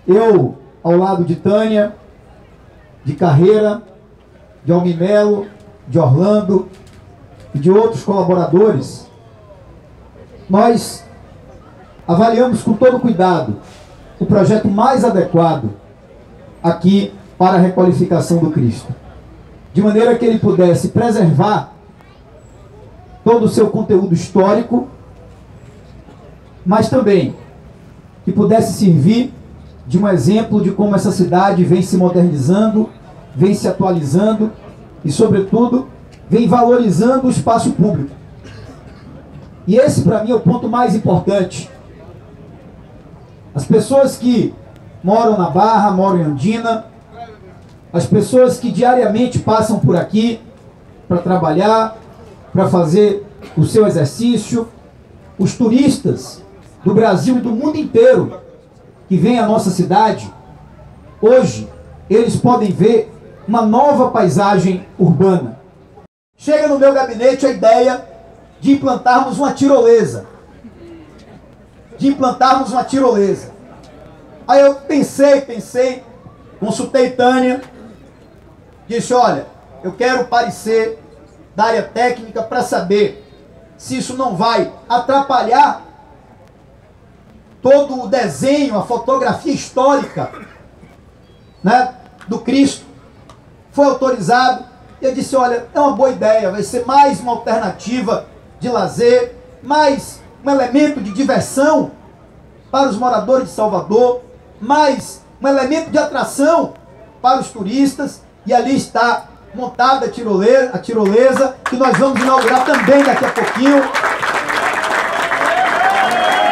Eu, ao lado de Tânia, de Carreira, de Almimelo, de Orlando e de outros colaboradores, nós avaliamos com todo cuidado o projeto mais adequado aqui para a requalificação do Cristo, de maneira que ele pudesse preservar todo o seu conteúdo histórico, mas também que pudesse servir de um exemplo de como essa cidade vem se modernizando, vem se atualizando e, sobretudo, vem valorizando o espaço público. E esse, para mim, é o ponto mais importante. As pessoas que moram na Barra, moram em Andina, as pessoas que diariamente passam por aqui para trabalhar, para fazer o seu exercício, os turistas do Brasil e do mundo inteiro que vêm à nossa cidade, hoje eles podem ver uma nova paisagem urbana. Chega no meu gabinete a ideia de implantarmos uma tirolesa. Aí eu pensei, consultei Tânia, disse, olha, eu quero o parecer da área técnica para saber se isso não vai atrapalhar todo o desenho, a fotografia histórica, né, do Cristo. Foi autorizado. Eu disse, olha, é uma boa ideia, vai ser mais uma alternativa de lazer, mais um elemento de diversão para os moradores de Salvador, mais um elemento de atração para os turistas. E ali está montada a tirolesa, que nós vamos inaugurar também daqui a pouquinho.